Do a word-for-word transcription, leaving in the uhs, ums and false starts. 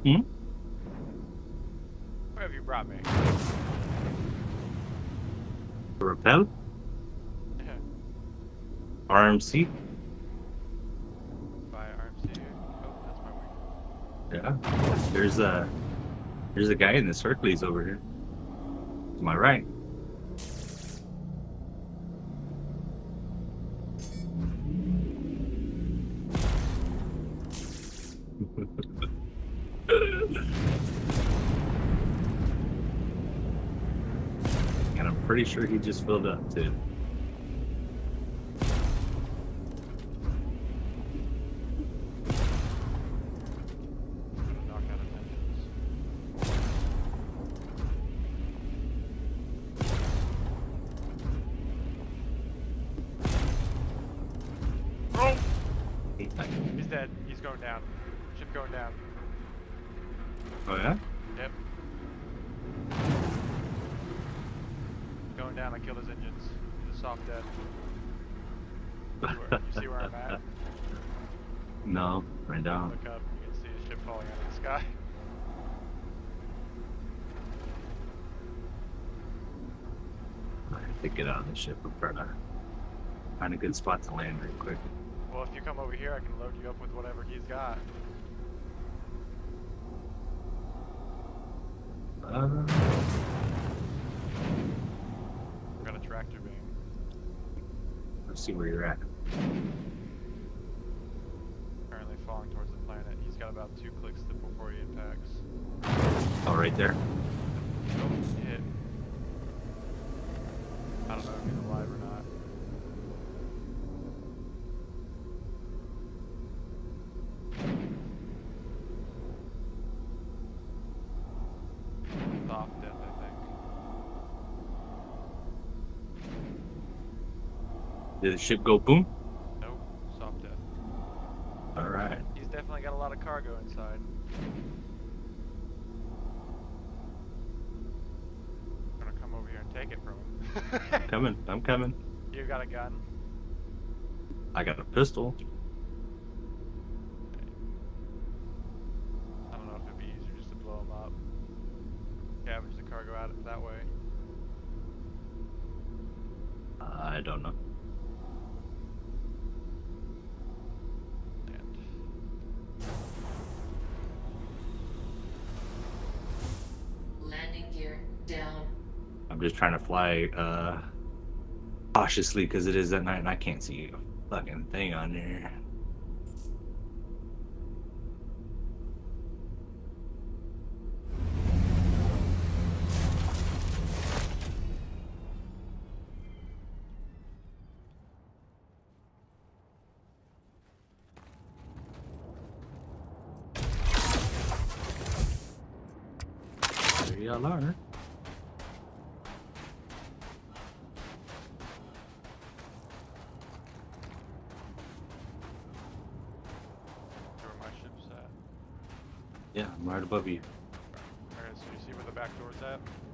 Hmm? Where have you brought me? Repel? R M C? By R M C. Oh, that's my wing. Yeah. There's a there's a guy in the Hercules over here. To my right. And I'm pretty sure he just filled up too. I'm gonna knock out his engines. Oh! He's dead. He's going down. Ship going down. Oh yeah? Yep. Going down. I killed his engines. He's a soft dead. You see where, you see where I'm at? No, right down. Look up. You can see his ship falling out of the sky. I have to get out of the ship and try to find a good spot to land real quick. Well, if you come over here, I can load you up with whatever he's got. Uh, I've got a tractor beam. let's see where you're at. Currently falling towards the planet. He's got about two clicks to before he impacts. Oh, right there. Oh, he hit. I don't know if he's alive or not. Soft death, I think. Did the ship go boom? Nope, soft death. All right. He's definitely got a lot of cargo inside. I'm gonna come over here and take it from him. I'm coming. I'm coming. You got a gun? I got a pistol. I don't know if it'd be easier just to blow him up. Scavenge the cargo out that way. Uh, I don't know. And Landing gear down. I'm just trying to fly uh, cautiously because it is at night and I can't see a fucking thing on there. There y'all are. where my ship's at. Yeah, I'm right above you. Alright, so you see where the back door's at?